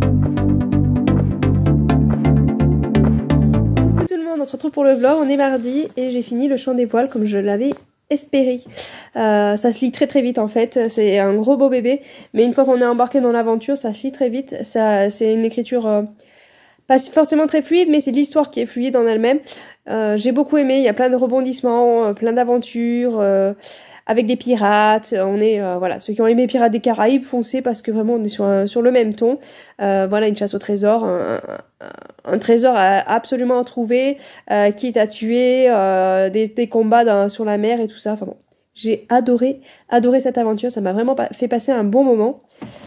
Coucou tout le monde, on se retrouve pour le vlog, on est mardi et j'ai fini le chant des voiles comme je l'avais espéré. Ça se lit très vite en fait, c'est un gros beau bébé, mais une fois qu'on est embarqué dans l'aventure, ça se lit très vite. C'est une écriture pas forcément très fluide, mais c'est l'histoire qui est fluide en elle-même. J'ai beaucoup aimé, il y a plein de rebondissements, plein d'aventures, avec des pirates. On est, voilà, ceux qui ont aimé Pirates des Caraïbes, foncez parce que vraiment on est sur le même ton. Voilà, une chasse au trésor, un trésor absolument à trouver, quitte à tuer, des combats sur la mer et tout ça. Enfin bon, j'ai adoré cette aventure, ça m'a vraiment fait passer un bon moment.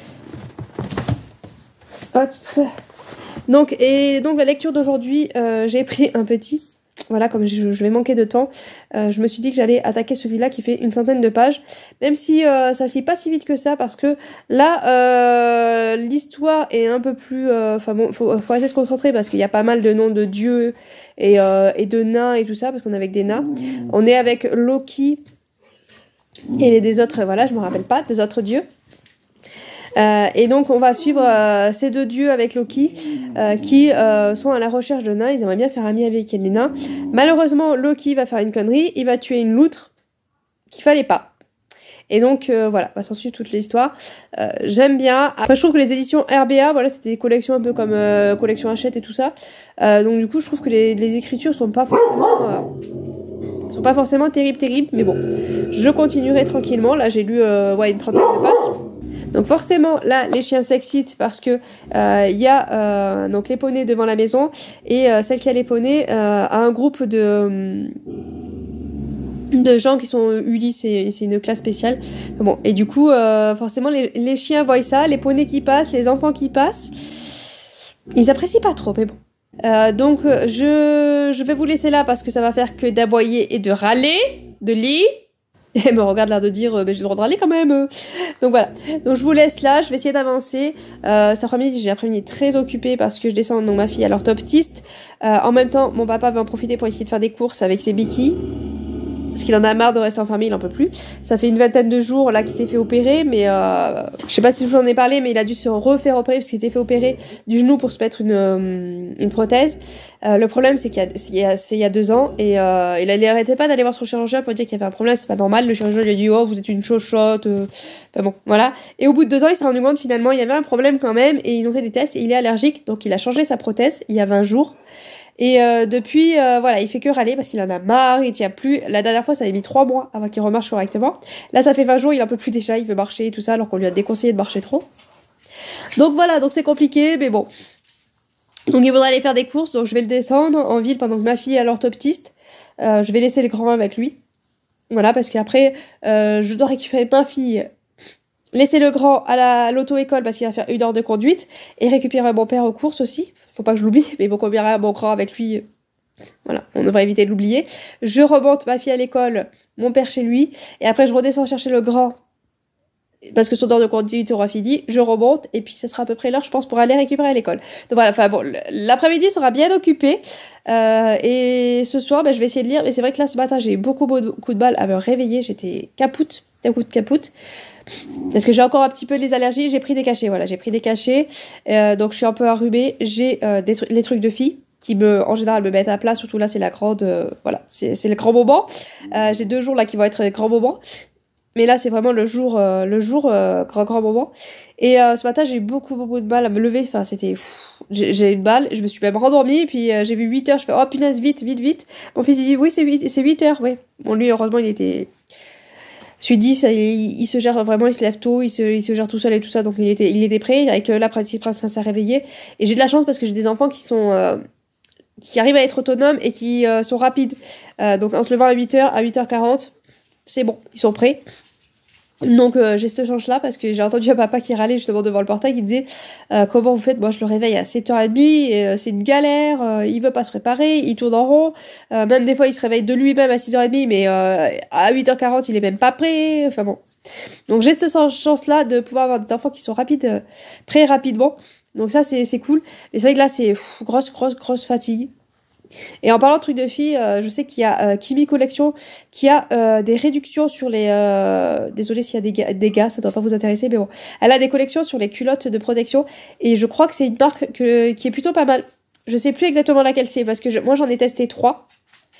Hop. Donc la lecture d'aujourd'hui, j'ai pris un petit, voilà, comme je vais manquer de temps, je me suis dit que j'allais attaquer celui-là qui fait une centaine de pages, même si ça se lit pas si vite que ça, parce que là, l'histoire est un peu plus, enfin bon, faut assez se concentrer parce qu'il y a pas mal de noms de dieux et de nains et tout ça, parce qu'on est avec des nains. On est avec Loki et des autres, voilà, je me rappelle pas, des autres dieux. Et donc on va suivre ces deux dieux avec Loki qui sont à la recherche de nains. Ils aimeraient bien faire ami avec les nains. Malheureusement Loki va faire une connerie, il va tuer une loutre qu'il fallait pas. Et donc voilà, on va s'en suivre toute l'histoire. J'aime bien. Après je trouve que les éditions RBA, voilà, c'est des collections un peu comme collection Hachette et tout ça. Donc du coup je trouve que les écritures sont pas forcément terribles, mais bon, je continuerai tranquillement. Là j'ai lu ouais, une trentaine de pages. Donc forcément là les chiens s'excitent parce que il y a donc les poneys devant la maison et celle qui a les poneys a un groupe de gens qui sont Ulysse, c'est une classe spéciale. Bon, et du coup forcément les chiens voient ça, les poneys qui passent, les enfants qui passent, ils apprécient pas trop, mais bon. Donc je vais vous laisser là parce que ça va faire que d'aboyer et de râler, de lit. Et elle me regarde l'air de dire j'ai le droit de râler quand même. Donc voilà, donc je vous laisse là, je vais essayer d'avancer. Cet après-midi, j'ai l'après-midi très occupée parce que je descends donc ma fille à l'orthoptiste. En même temps, mon papa veut en profiter pour essayer de faire des courses avec ses béquilles. Parce qu'il en a marre de rester enfermé, il en peut plus. Ça fait une vingtaine de jours là qu'il s'est fait opérer, mais je sais pas si je vous en ai parlé, mais il a dû se refaire opérer parce qu'il s'était fait opérer du genou pour se mettre une prothèse. Le problème c'est qu'il y a 2 ans et il arrêtait pas d'aller voir son chirurgien pour dire qu'il y avait un problème, c'est pas normal. Le chirurgien lui a dit oh vous êtes une chochotte, enfin bon voilà. Et au bout de 2 ans il s'est rendu compte finalement il y avait un problème quand même et ils ont fait des tests et il est allergique, donc il a changé sa prothèse il y a 20 jours. Et depuis, voilà, il fait que râler parce qu'il en a marre, il tient plus. La dernière fois, ça avait mis 3 mois avant qu'il remarche correctement. Là, ça fait 20 jours, il en peut plus déjà, il veut marcher et tout ça, alors qu'on lui a déconseillé de marcher trop. Donc voilà, donc c'est compliqué, mais bon. Donc il voudrait aller faire des courses, donc je vais le descendre en ville pendant que ma fille est à l'orthoptiste. Je vais laisser le grand avec lui. Voilà, parce qu'après, je dois récupérer ma fille, laisser le grand à l'auto-école parce qu'il va faire 1 heure de conduite, et récupérer mon père aux courses aussi. Faut pas que je l'oublie, mais bon, qu'on verra mon grand avec lui, voilà, on devrait éviter de l'oublier. Je remonte ma fille à l'école, mon père chez lui, et après je redescends chercher le grand, parce que son heure de conduite aura fini, je remonte, et puis ça sera à peu près l'heure, je pense, pour aller récupérer à l'école. Donc voilà, enfin bon, l'après-midi sera bien occupé, et ce soir, ben, je vais essayer de lire, mais c'est vrai que là, ce matin, j'ai eu beaucoup de balle à me réveiller, j'étais capoute. Parce que j'ai encore un petit peu les allergies, j'ai pris des cachets, voilà, j'ai pris des cachets, donc je suis un peu enrhumée, j'ai les trucs de filles qui en général me mettent à plat, surtout là c'est la grande, voilà, c'est le grand moment, j'ai 2 jours là qui vont être les grands moments, mais là c'est vraiment le jour grand moment, et ce matin j'ai eu beaucoup de mal à me lever, enfin c'était, j'ai une balle, je me suis même rendormie, et puis j'ai vu 8 heures, je fais oh punaise vite, mon fils il dit oui c'est 8 heures, oui, bon lui heureusement il était... Je lui dis, ça, il se gère vraiment, il se lève tôt, il se gère tout seul et tout ça, donc il était prêt, avec la pratique princesse à réveiller. Et j'ai de la chance parce que j'ai des enfants qui arrivent à être autonomes et qui sont rapides. Donc en se levant à 8h, à 8h40, c'est bon, ils sont prêts. Donc j'ai cette chance-là parce que j'ai entendu un papa qui râlait justement devant le portail qui disait comment vous faites, moi je le réveille à 7h30 et c'est une galère, il veut pas se préparer, il tourne en rond, même des fois il se réveille de lui-même à 6h30 mais à 8h40 il est même pas prêt, enfin bon. Donc j'ai cette chance-là de pouvoir avoir des enfants qui sont rapides, prêts rapidement, donc ça c'est cool, mais c'est vrai que là c'est grosse fatigue. Et en parlant de trucs de filles, je sais qu'il y a Kimi Collection qui a des réductions sur les... Désolée s'il y a des gars, ça doit pas vous intéresser, mais bon. Elle a des collections sur les culottes de protection et je crois que c'est une marque qui est plutôt pas mal. Je sais plus exactement laquelle c'est parce que moi j'en ai testé 3.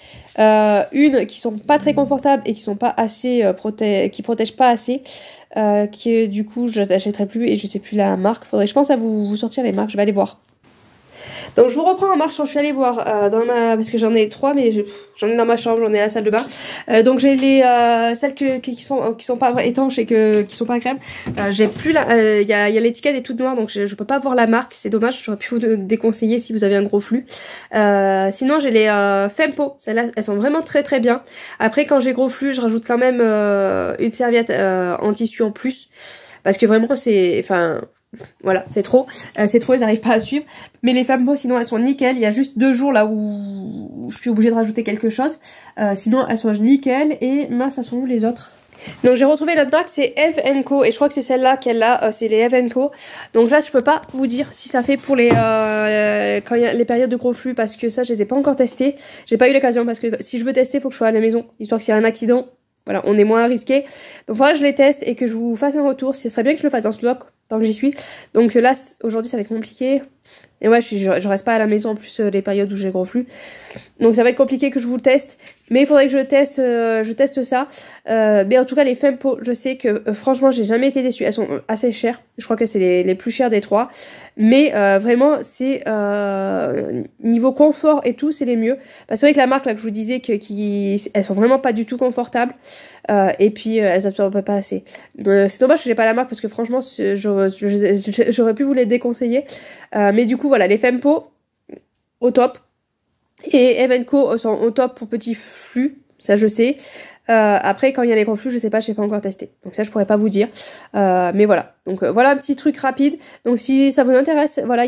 Une qui sont pas très confortables et qui sont pas assez qui protègent pas assez. Qui du coup je n'achèterai plus et je sais plus la marque. Faudrait je pense à vous sortir les marques, je vais aller voir. Donc je vous reprends en marchant, je suis allée voir parce que j'en ai 3 mais j'en ai dans ma chambre, j'en ai à la salle de bain. Donc j'ai les celles qui sont pas étanches et qui sont pas agréables. J'ai plus il y a l'étiquette est toute noire donc je peux pas voir la marque, c'est dommage, j'aurais pu vous déconseiller si vous avez un gros flux. Sinon j'ai les Fempo, celles-là elles sont vraiment très très bien. Après quand j'ai gros flux, je rajoute quand même une serviette en tissu en plus parce que vraiment c'est voilà, c'est trop, ils n'arrivent pas à suivre. Mais les Fempo, sinon, elles sont nickel. Il y a juste 2 jours là où je suis obligée de rajouter quelque chose. Sinon, elles sont nickel. Et mince, elles sont où les autres? Donc j'ai retrouvé l'autre marque, c'est Eve & Co. Et je crois que c'est celle-là qu'elle a, c'est les Eve & Co. Donc là, je peux pas vous dire si ça fait pour les quand il y a les périodes de gros flux parce que ça, je les ai pas encore testées. J'ai pas eu l'occasion parce que si je veux tester, il faut que je sois à la maison, histoire que s'il y a un accident, voilà, on est moins risqué. Donc voilà, je les teste et que je vous fasse un retour. Ce serait bien que je le fasse en vlog tant que j'y suis. Donc là, aujourd'hui, ça va être compliqué. Et ouais, je reste pas à la maison en plus les périodes où j'ai gros flux. Donc ça va être compliqué que je vous le teste. Mais il faudrait que je teste ça. Mais en tout cas, les Fempo, je sais que franchement, j'ai jamais été déçue. Elles sont assez chères. Je crois que c'est les plus chères des 3. Mais vraiment, c'est niveau confort et tout, c'est les mieux. Parce que c'est vrai que la marque là que je vous disais elles sont vraiment pas du tout confortables. Et puis elles absorbent pas assez. C'est dommage que j'ai pas la marque parce que franchement, j'aurais pu vous les déconseiller. Mais du coup, voilà, les Fempo au top. Et Eve & Co sont au top pour petits flux, ça je sais. Après, quand il y a les gros flux, je sais pas encore testé. Donc ça, je pourrais pas vous dire. Mais voilà. Donc voilà un petit truc rapide. Donc si ça vous intéresse, voilà,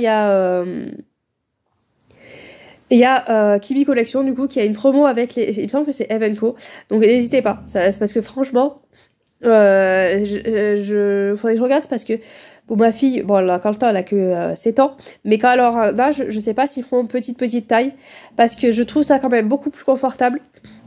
il y a Kimi Collection, du coup, qui a une promo avec il me semble que c'est Eve & Co. Donc n'hésitez pas. C'est parce que franchement, faudrait que je regarde parce que bon, ma fille, bon, quand le temps, elle a que 7 ans, mais quand elle aura un âge, je sais pas s'ils feront petite taille, parce que je trouve ça quand même beaucoup plus confortable.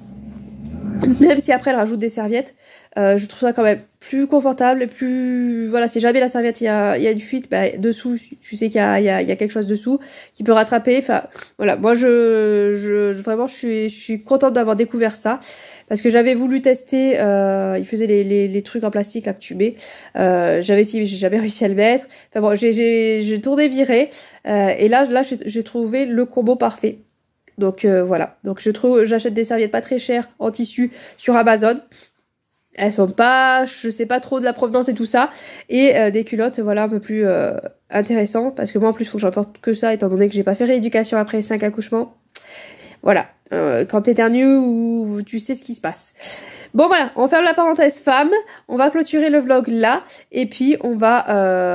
Même si après elle rajoute des serviettes, je trouve ça quand même plus confortable, plus... Voilà, si jamais la serviette, il y a une fuite, bah, dessous, tu sais qu'il y a quelque chose dessous qui peut rattraper. Enfin, voilà, moi, vraiment, je suis contente d'avoir découvert ça. Parce que j'avais voulu tester, il faisait les trucs en plastique là que tu mets. J'avais essayé, j'ai jamais réussi à le mettre. Enfin bon, j'ai tourné viré. Et là, j'ai trouvé le combo parfait. Donc voilà, donc j'achète des serviettes pas très chères en tissu sur Amazon. Elles sont pas, je sais pas trop de la provenance et tout ça. Et des culottes, voilà, un peu plus intéressant. Parce que moi en plus, il faut que j'emporte que ça, étant donné que j'ai pas fait rééducation après 5 accouchements. Voilà, quand t'éternues ou tu sais ce qui se passe. Bon voilà, on ferme la parenthèse femme, on va clôturer le vlog là, et puis on va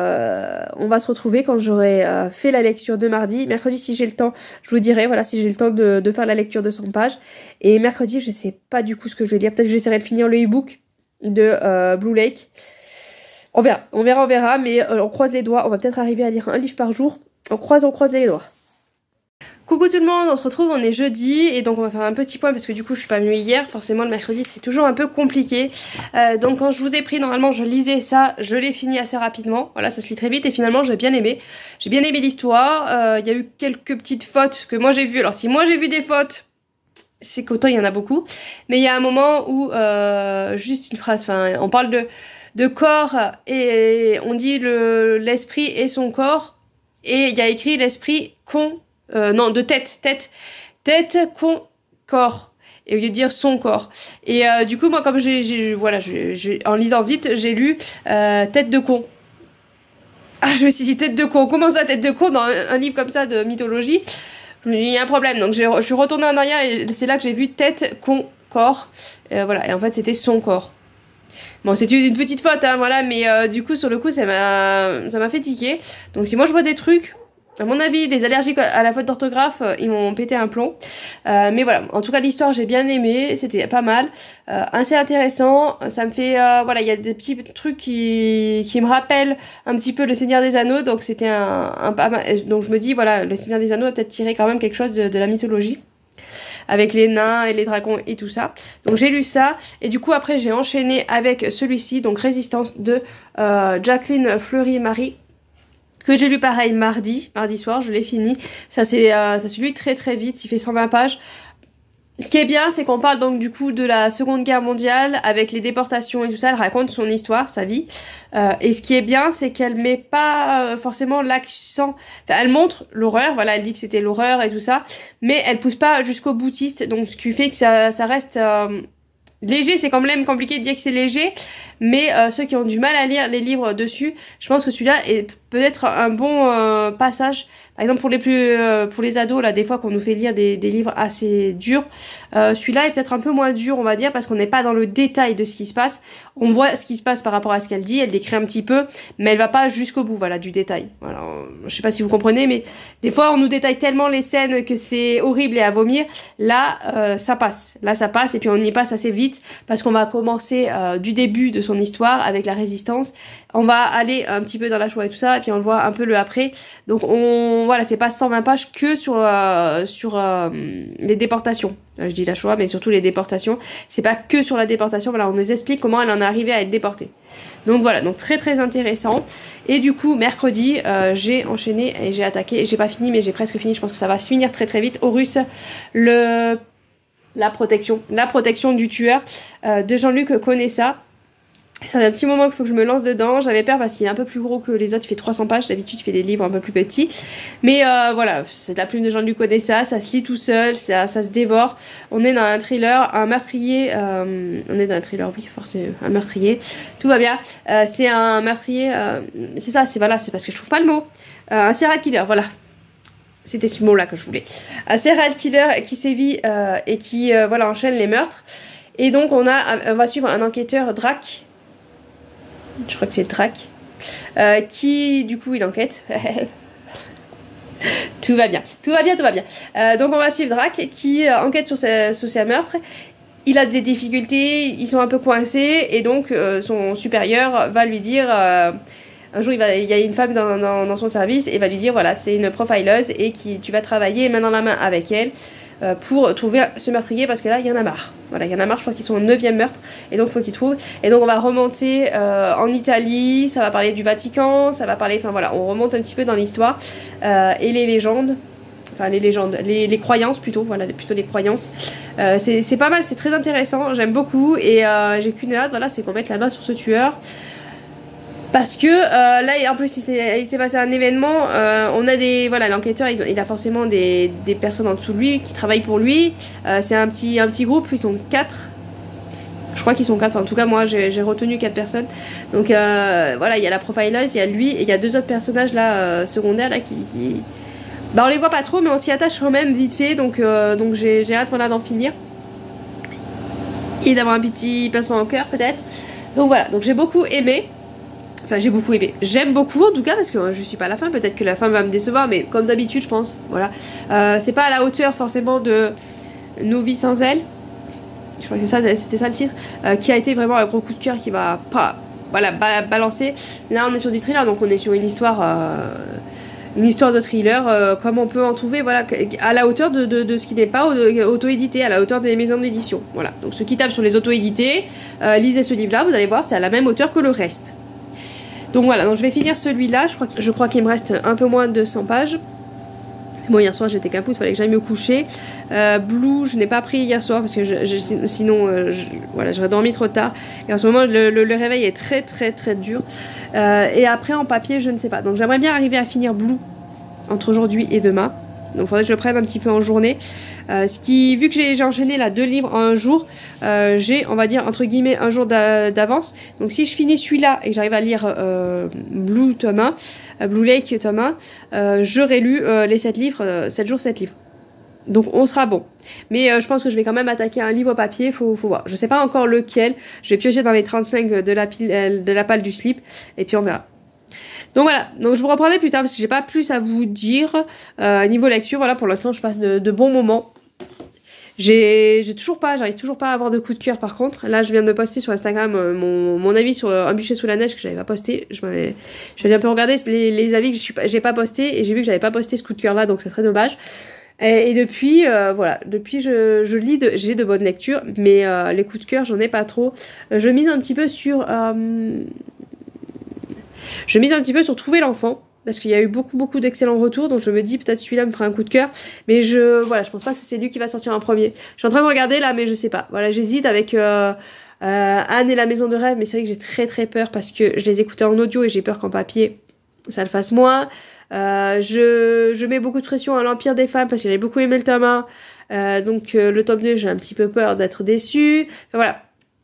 se retrouver quand j'aurai fait la lecture de mardi. Mercredi, si j'ai le temps, je vous dirai, voilà, si j'ai le temps de faire la lecture de 100 pages. Et mercredi, je sais pas du coup ce que je vais lire, peut-être que j'essaierai de finir le e-book de Blue Lake. On verra, mais on croise les doigts, on va peut-être arriver à lire un livre par jour. On croise les doigts. Coucou tout le monde, on se retrouve, on est jeudi et donc on va faire un petit point parce que du coup je suis pas venue hier, forcément le mercredi c'est toujours un peu compliqué. Donc quand je vous ai pris, normalement je lisais ça, je l'ai fini assez rapidement, voilà ça se lit très vite et finalement j'ai bien aimé l'histoire, il y a eu quelques petites fautes que moi j'ai vues, alors si moi j'ai vu des fautes, c'est qu'autant il y en a beaucoup, mais il y a un moment où juste une phrase, enfin on parle de corps et on dit l'esprit et son corps et il y a écrit l'esprit non, de tête, corps. Et au lieu de dire son corps. Et du coup, moi, comme en lisant vite, j'ai lu tête de con. Ah, je me suis dit tête de con. Comment ça, tête de con dans un livre comme ça de mythologie? Je me suis dit, il y a un problème. Donc, je suis retournée en arrière et c'est là que j'ai vu tête, corps. Voilà. Et en fait, c'était son corps. Bon, c'est une petite faute, hein, voilà. Mais du coup, sur le coup, ça m'a fait tiquer. Donc, si moi, je vois des trucs... À mon avis, des allergies à la faute d'orthographe, ils m'ont pété un plomb. Mais voilà, en tout cas l'histoire j'ai bien aimé, c'était pas mal, assez intéressant. Ça me fait, voilà, il y a des petits trucs qui me rappellent un petit peu le Seigneur des Anneaux, donc c'était un pas mal. Donc je me dis voilà, le Seigneur des Anneaux a peut-être tiré quand même quelque chose de la mythologie. avec les nains et les dragons et tout ça. Donc j'ai lu ça et du coup après j'ai enchaîné avec celui-ci, donc Résistance de Jacqueline Fleury-Marie, que j'ai lu pareil mardi soir, je l'ai fini. Ça se lit très très vite, il fait 120 pages. Ce qui est bien, c'est qu'on parle donc du coup de la Seconde Guerre mondiale avec les déportations et tout ça. Elle raconte son histoire, sa vie. Et ce qui est bien, c'est qu'elle met pas forcément l'accent. Enfin, elle montre l'horreur, voilà, elle dit que c'était l'horreur et tout ça, mais elle pousse pas jusqu'au boutiste. Donc ce qui fait que ça reste léger. C'est quand même compliqué de dire que c'est léger, mais ceux qui ont du mal à lire les livres dessus, je pense que celui-là est peut-être un bon passage. Par exemple pour les ados là, des fois qu'on nous fait lire des livres assez durs, celui-là est peut-être un peu moins dur on va dire parce qu'on n'est pas dans le détail de ce qui se passe. On voit ce qui se passe par rapport à ce qu'elle dit, elle décrit un petit peu, mais elle va pas jusqu'au bout, voilà, du détail. Voilà, je sais pas si vous comprenez, mais des fois on nous détaille tellement les scènes que c'est horrible et à vomir. Là ça passe, et puis on y passe assez vite parce qu'on va commencer du début de son histoire avec la résistance. On va aller un petit peu dans la Shoah et tout ça, et puis on le voit un peu le après. Donc voilà, c'est pas 120 pages que sur les déportations. Je dis la Shoah, mais surtout les déportations. C'est pas que sur la déportation, voilà, on nous explique comment elle en est arrivée à être déportée. Donc voilà, donc très très intéressant. Et du coup, mercredi, j'ai enchaîné et j'ai attaqué. J'ai pas fini, mais j'ai presque fini. Je pense que ça va finir très très vite. Horus, la protection du tueur de Jean-Luc Conessa. Ça fait un petit moment qu'il faut que je me lance dedans. J'avais peur parce qu'il est un peu plus gros que les autres. Il fait 300 pages. D'habitude, il fait des livres un peu plus petits. Mais voilà, c'est la plume de Jean-Luc Conessa. Ça se lit tout seul. Ça se dévore. On est dans un thriller. Un meurtrier. On est dans un thriller, oui, forcément. Un meurtrier. Tout va bien. C'est un meurtrier. C'est ça, c'est parce que je trouve pas le mot. Un serial killer, voilà. C'était ce mot-là que je voulais. Un serial killer qui sévit et qui voilà, enchaîne les meurtres. Et donc, on va suivre un enquêteur, Drac. Je crois que c'est Drac, qui du coup il enquête. Tout va bien. Donc on va suivre Drac qui enquête sur ses meurtres. Il a des difficultés, ils sont un peu coincés et donc son supérieur va lui dire, un jour il y a une femme dans son service et va lui dire voilà, c'est une profileuse et tu vas travailler main dans la main avec elle pour trouver ce meurtrier parce que là il y en a marre. Voilà, il y en a marre, je crois qu'ils sont au 9e meurtre et donc il faut qu'ils trouvent. Et donc on va remonter en Italie, ça va parler du Vatican, ça va parler, enfin voilà, on remonte un petit peu dans l'histoire et les légendes. Enfin les croyances plutôt, voilà, plutôt les croyances. C'est pas mal, c'est très intéressant, j'aime beaucoup et j'ai qu'une hâte, voilà, c'est qu'on mette la main sur ce tueur. Parce que là, en plus, il s'est passé un événement. On a voilà, l'enquêteur, il a forcément des personnes en dessous de lui qui travaillent pour lui. C'est un petit groupe, ils sont 4. Je crois qu'ils sont 4. Enfin, en tout cas, moi, j'ai retenu 4 personnes. Donc voilà, il y a la profileuse, il y a lui et il y a 2 autres personnages là secondaires là qui... Bah, on les voit pas trop, mais on s'y attache quand même vite fait. Donc j'ai hâte voilà d'en finir et d'avoir un petit pincement au cœur peut-être. Donc voilà, donc j'ai beaucoup aimé. Enfin j'ai beaucoup aimé, j'aime beaucoup en tout cas parce que je suis pas à la fin, peut-être que la fin va me décevoir mais comme d'habitude je pense, voilà. C'est pas à la hauteur forcément de Nos vies sans elle, je crois que c'était ça le titre, qui a été vraiment un gros coup de cœur qui m'a pas, voilà, balancé. Là on est sur du thriller donc on est sur une histoire de thriller comme on peut en trouver, voilà, à la hauteur de ce qui n'est pas auto-édité, à la hauteur des maisons d'édition, voilà. Donc ceux qui tapent sur les auto-édités, lisez ce livre là, vous allez voir c'est à la même hauteur que le reste. Donc voilà, donc je vais finir celui-là, je crois qu'il me reste un peu moins de 100 pages. Bon, hier soir j'étais capoute, il fallait que j'aille me coucher. Blue, je n'ai pas pris hier soir parce que sinon voilà, j'aurais dormi trop tard. Et en ce moment le réveil est très très très dur. Et après en papier je ne sais pas. Donc j'aimerais bien arriver à finir Blue entre aujourd'hui et demain. Donc il faudrait que je le prenne un petit peu en journée. Vu que j'ai enchaîné là 2 livres en un jour, j'ai on va dire entre guillemets un jour d'avance. Donc si je finis celui-là et que j'arrive à lire Blue Lake Thomas, j'aurai lu les 7 livres, 7 jours 7 livres. Donc on sera bon. Mais je pense que je vais quand même attaquer un livre papier, faut voir. Je sais pas encore lequel, je vais piocher dans les 35 de la palle du slip et puis on verra. Donc voilà, donc je vous reprendrai plus tard parce que j'ai pas plus à vous dire niveau lecture. Voilà, pour l'instant je passe de bons moments. J'arrive toujours pas à avoir de coup de cœur par contre. Là je viens de poster sur Instagram mon avis sur Un bûcher sous la neige que j'avais pas posté. Je vais un peu regarder les avis que j'ai pas posté et j'ai vu que j'avais pas posté ce coup de cœur là, donc c'est très dommage. Et depuis, voilà, depuis je lis, j'ai de bonnes lectures, mais les coups de cœur, j'en ai pas trop. Je mise un petit peu sur... je mise un petit peu sur Trouver l'enfant, parce qu'il y a eu beaucoup d'excellents retours, donc je me dis peut-être celui-là me fera un coup de cœur, mais voilà, je pense pas que c'est lui qui va sortir en premier. Je suis en train de regarder là, mais je sais pas. Voilà, j'hésite avec Anne et la maison de rêve, mais c'est vrai que j'ai très peur parce que je les écoutais en audio et j'ai peur qu'en papier ça le fasse moins. Je mets beaucoup de pression à l'Empire des femmes parce que j'ai beaucoup aimé le tome 1, donc le tome 2 j'ai un petit peu peur d'être déçue. Enfin, voilà.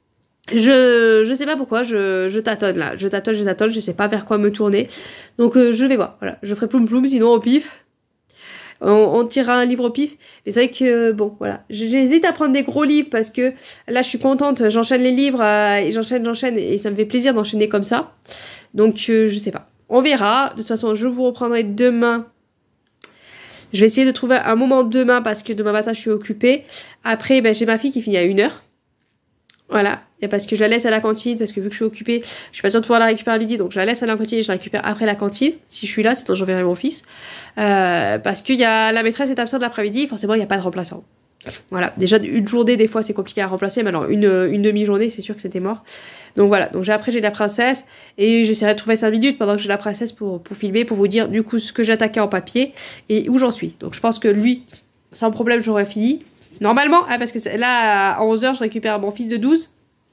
Je sais pas pourquoi, je tâtonne là, je tâtonne, je sais pas vers quoi me tourner. Donc je vais voir, voilà, je ferai ploum sinon au pif. On tirera un livre au pif. Mais c'est vrai que bon, voilà, j'hésite à prendre des gros livres parce que là je suis contente, j'enchaîne les livres et j'enchaîne et ça me fait plaisir d'enchaîner comme ça. Donc je sais pas. On verra. De toute façon, je vous reprendrai demain. Je vais essayer de trouver un moment demain parce que demain matin je suis occupée. Après, ben, j'ai ma fille qui finit à 1h. Voilà, et parce que je la laisse à la cantine, parce que vu que je suis occupée, je suis pas sûre de pouvoir la récupérer à midi, donc je la laisse à la cantine et je la récupère après la cantine, si je suis là, sinon j'enverrai mon fils. Parce qu'il y a la maîtresse est absente l'après-midi, forcément il n'y a pas de remplaçant. Voilà, déjà une journée des fois c'est compliqué à remplacer, mais alors une demi-journée c'est sûr que c'était mort. Donc voilà, donc après j'ai la princesse, et j'essaierai de trouver 5 minutes pendant que j'ai la princesse pour filmer, pour vous dire du coup ce que j'ai attaqué en papier, et où j'en suis. Donc je pense que lui, sans problème j'aurais fini. Normalement, hein, parce que là, à 11h, je récupère mon fils de 12.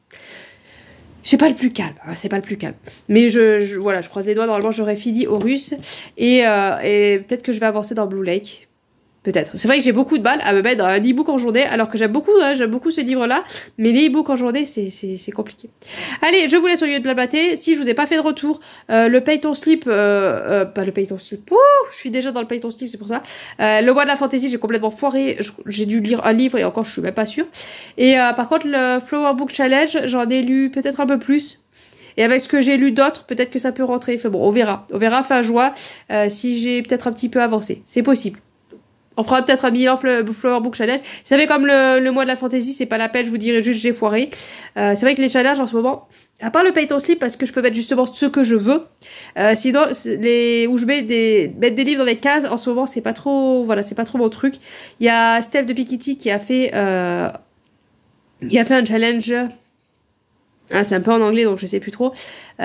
C'est pas le plus calme, hein, c'est pas le plus calme. Mais voilà, je croise les doigts, normalement j'aurais fini au russe. Et peut-être que je vais avancer dans Blue Lake. Peut-être. C'est vrai que j'ai beaucoup de balles à me mettre dans un e-book en journée, alors que j'aime beaucoup ce livre-là, mais les e-books en journée, c'est compliqué. Allez, je vous laisse au lieu de blablater. Si je vous ai pas fait de retour, le Paye ton slip, pas le Paye ton slip, je suis déjà dans le Paye ton slip, c'est pour ça. Le Bois de la Fantaisie, j'ai complètement foiré, j'ai dû lire un livre et encore je suis même pas sûre. Et par contre, le Flower Book Challenge, j'en ai lu peut-être un peu plus. Et avec ce que j'ai lu d'autres, peut-être que ça peut rentrer. Enfin bon, on verra. On verra fin juin si j'ai peut-être un petit peu avancé. C'est possible. On fera peut-être un bilan Flower Book Challenge. Vous savez, comme le mois de la fantaisie, c'est pas la peine, je vous dirais juste j'ai foiré. C'est vrai que les challenges en ce moment, à part le Pay ton slip parce que je peux mettre justement ce que je veux. Sinon, où je mettre des livres dans les cases, en ce moment, c'est pas trop, voilà, c'est pas trop mon truc. Il y a Steph de Piketty qui a fait un challenge. Ah, c'est un peu en anglais, donc je sais plus trop.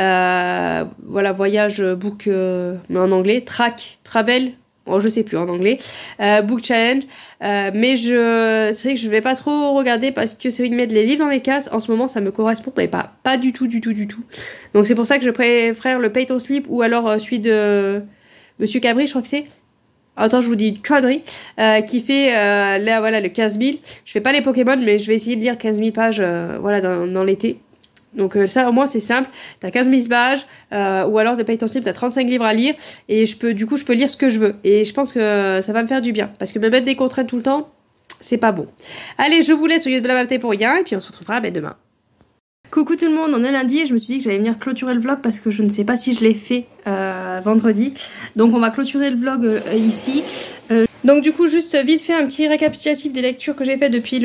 Voilà, voyage, book, mais en anglais. Travel. Oh, je sais plus en anglais. Book challenge. Mais c'est vrai que je vais pas trop regarder parce que celui de mettre les livres dans les cases, en ce moment, ça me correspond mais pas du tout. Donc c'est pour ça que je préfère le Pay ton slip ou alors celui de Monsieur Cabri, je crois que c'est. Attends, je vous dis une connerie. Qui fait, là, voilà, le 15 000. Je fais pas les Pokémon, mais je vais essayer de lire 15 000 pages, voilà, dans l'été. Donc ça au moins c'est simple, t'as 15 000 pages, ou alors de Paye ton slip, t'as 35 livres à lire, et je peux lire ce que je veux. Et je pense que ça va me faire du bien, parce que me mettre des contraintes tout le temps, c'est pas bon. Allez, je vous laisse au lieu de blablater pour rien, et puis on se retrouvera demain. Coucou tout le monde, on est lundi et je me suis dit que j'allais venir clôturer le vlog parce que je ne sais pas si je l'ai fait vendredi. Donc on va clôturer le vlog ici. Donc du coup juste vite fait un petit récapitulatif des lectures que j'ai fait depuis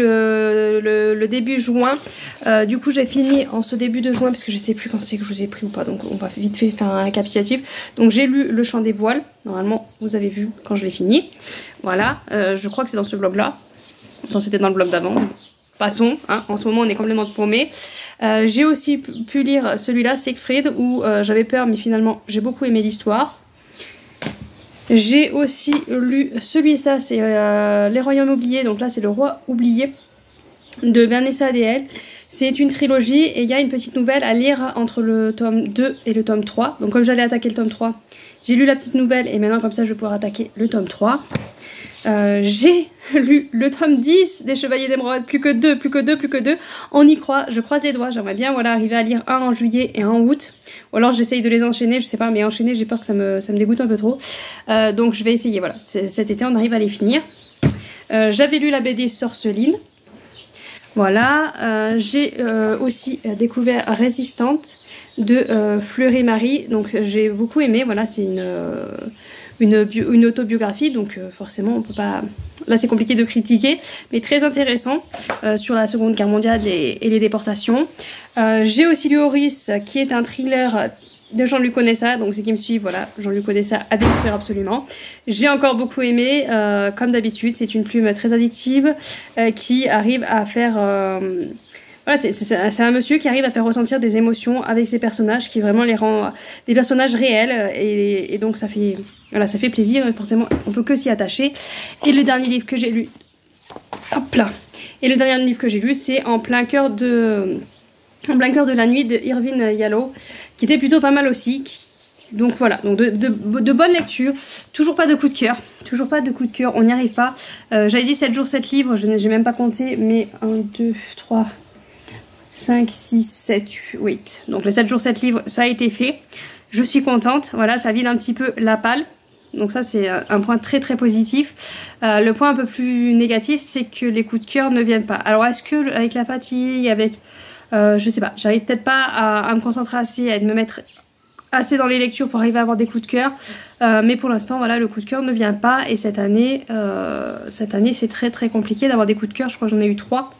le début juin. Du coup j'ai fini en ce début de juin parce que je sais plus quand c'est que je vous ai pris ou pas. Donc on va vite fait faire un récapitulatif. Donc j'ai lu Le Chant des Voiles. Normalement vous avez vu quand je l'ai fini. Voilà, je crois que c'est dans ce vlog là. Attends, c'était dans le vlog d'avant. Passons, hein, en ce moment on est complètement paumé. J'ai aussi pu lire celui-là, Siegfried, où j'avais peur mais finalement j'ai beaucoup aimé l'histoire. J'ai aussi lu celui-là, c'est Les Royaumes oubliés, donc là c'est Le Roi oublié de Vanessa DL. C'est une trilogie et il y a une petite nouvelle à lire entre le tome 2 et le tome 3. Donc comme j'allais attaquer le tome 3, j'ai lu la petite nouvelle et maintenant comme ça je vais pouvoir attaquer le tome 3. J'ai lu le tome 10 des Chevaliers d'Émeraude, plus que deux. On y croit, je croise les doigts, j'aimerais bien voilà, arriver à lire un en juillet et un en août. Ou alors j'essaye de les enchaîner, je sais pas, mais enchaîner j'ai peur que ça me dégoûte un peu trop. Donc je vais essayer, voilà, cet été on arrive à les finir. J'avais lu la BD Sorceline. Voilà, j'ai aussi découvert Résistante de Fleury Marie, donc j'ai beaucoup aimé, voilà, c'est une autobiographie, donc forcément on peut pas... Là c'est compliqué de critiquer, mais très intéressant sur la Seconde Guerre mondiale et les déportations. J'ai aussi lu Horis, qui est un thriller de Jean-Luc Conessa, donc ceux qui me suivent, voilà, Jean-Luc Conessa à découvrir absolument. J'ai encore beaucoup aimé, comme d'habitude, c'est une plume très addictive qui arrive à faire... voilà, c'est un monsieur qui arrive à faire ressentir des émotions avec ses personnages, qui vraiment les rend des personnages réels, et donc ça fait, voilà, ça fait plaisir, et forcément on peut que s'y attacher. Et le dernier livre que j'ai lu, hop là, et le dernier livre que j'ai lu, c'est En plein cœur de la nuit de Irving Yalom, qui était plutôt pas mal aussi. Donc voilà, donc de bonnes lectures. Toujours pas de coup de cœur, on n'y arrive pas. J'avais dit 7 jours 7 livres, je n'ai même pas compté, mais 1, 2, 3, 5, 6, 7, 8. Donc les 7 jours 7 livres, ça a été fait. Je suis contente, voilà, ça vide un petit peu la palle. Donc ça c'est un point très très positif. Le point un peu plus négatif, c'est que les coups de cœur ne viennent pas. Alors est-ce que avec la fatigue, avec... je sais pas, j'arrive peut-être pas à me concentrer assez, à me mettre assez dans les lectures pour arriver à avoir des coups de cœur, mais pour l'instant voilà, le coup de cœur ne vient pas, et cette année c'est très très compliqué d'avoir des coups de cœur. Je crois que j'en ai eu 3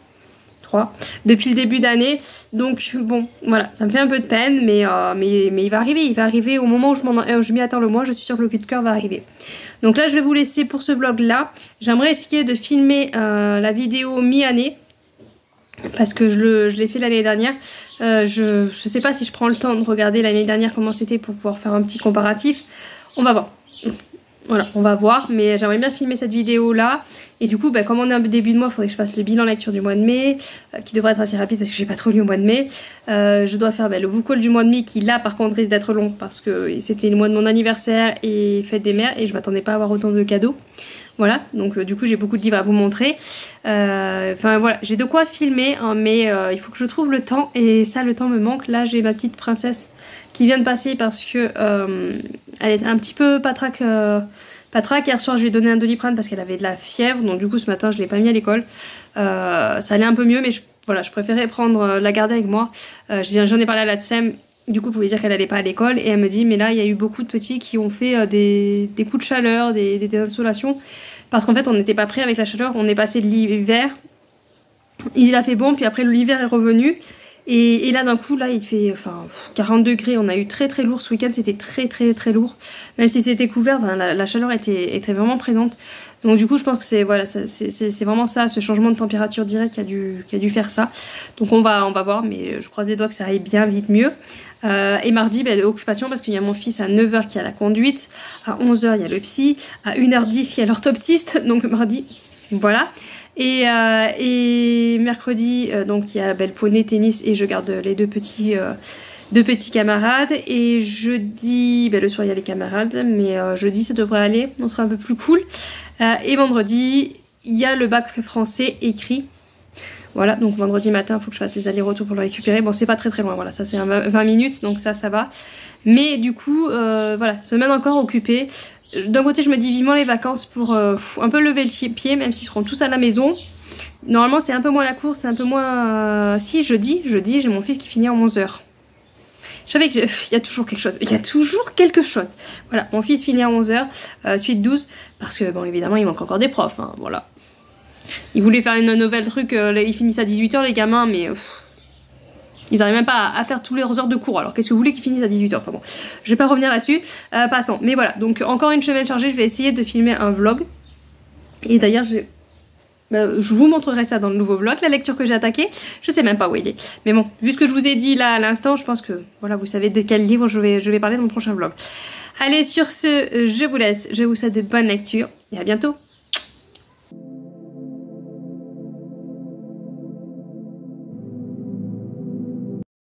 depuis le début d'année, donc bon voilà, ça me fait un peu de peine, mais il va arriver au moment où je m'y attends le moins. Je suis sûre que le coup de cœur va arriver. Donc là je vais vous laisser pour ce vlog là. J'aimerais essayer de filmer la vidéo mi-année, parce que je l'ai fait l'année dernière. Je sais pas si je prends le temps de regarder l'année dernière comment c'était pour pouvoir faire un petit comparatif. On va voir. Voilà, on va voir, mais j'aimerais bien filmer cette vidéo là. Et du coup, bah, comme on est un début de mois, il faudrait que je fasse le bilan lecture du mois de mai, qui devrait être assez rapide parce que j'ai pas trop lu au mois de mai. Je dois faire le book haul du mois de mai, qui là par contre risque d'être long parce que c'était le mois de mon anniversaire et fête des mères, et je m'attendais pas à avoir autant de cadeaux. Voilà, donc du coup j'ai beaucoup de livres à vous montrer. Enfin voilà, j'ai de quoi filmer, hein, mais il faut que je trouve le temps, et ça, le temps me manque. Là j'ai ma petite princesse qui vient de passer parce que elle est un petit peu patraque. Hier soir je lui ai donné un Doliprane parce qu'elle avait de la fièvre, donc du coup ce matin je l'ai pas mis à l'école. Ça allait un peu mieux, mais voilà, je préférais la garder avec moi. J'en ai parlé à la TSEM. Du coup, vous pouvez dire qu'elle allait pas à l'école, et elle me dit mais là il y a eu beaucoup de petits qui ont fait des coups de chaleur, des insolations, parce qu'en fait on n'était pas prêt avec la chaleur. On est passé de l'hiver, il a fait bon, puis après l'hiver est revenu, et là d'un coup là il fait 40 degrés. On a eu très très lourd ce week-end, c'était très très très lourd, même si c'était couvert, la chaleur était vraiment présente. Donc du coup je pense que c'est voilà, c'est vraiment ça, ce changement de température direct qui a dû faire ça. Donc on va voir, mais je croise les doigts que ça aille bien vite mieux. Et mardi, occupation, parce qu'il y a mon fils à 9 h qui a la conduite, à 11 h il y a le psy, à 1 h 10 il y a l'orthoptiste, donc mardi, voilà. Et mercredi, donc il y a le poney, tennis, et je garde les deux petits camarades. Et jeudi, le soir il y a les camarades, mais jeudi ça devrait aller, on sera un peu plus cool. Et vendredi, il y a le bac français écrit. Voilà, donc vendredi matin, il faut que je fasse les allers-retours pour le récupérer. Bon, c'est pas très très loin, voilà, ça c'est 20 minutes, donc ça va. Mais du coup, voilà, semaine encore occupée. D'un côté, je me dis vivement les vacances pour un peu lever le pied, même s'ils seront tous à la maison. Normalement, c'est un peu moins la course, c'est un peu moins... Si, jeudi, j'ai mon fils qui finit en 11 h. Je savais qu'il y a toujours quelque chose. Voilà, mon fils finit à 11 h, suite 12, parce que, bon, évidemment, il manque encore des profs, hein, voilà. Ils voulaient faire une nouvelle truc, ils finissent à 18 h les gamins, mais ils n'arrivent même pas à faire tous les heures de cours. Alors qu'est-ce que vous voulez qu'ils finissent à 18 h? Enfin bon, je vais pas revenir là-dessus, passons. Mais voilà, donc encore une semaine chargée, je vais essayer de filmer un vlog. Et d'ailleurs je vous montrerai ça dans le nouveau vlog, la lecture que j'ai attaquée. Je sais même pas où il est, mais bon, vu ce que je vous ai dit là à l'instant, je pense que voilà, vous savez de quel livre je vais parler dans mon prochain vlog. Allez, sur ce, je vous laisse, je vous souhaite de bonnes lectures et à bientôt.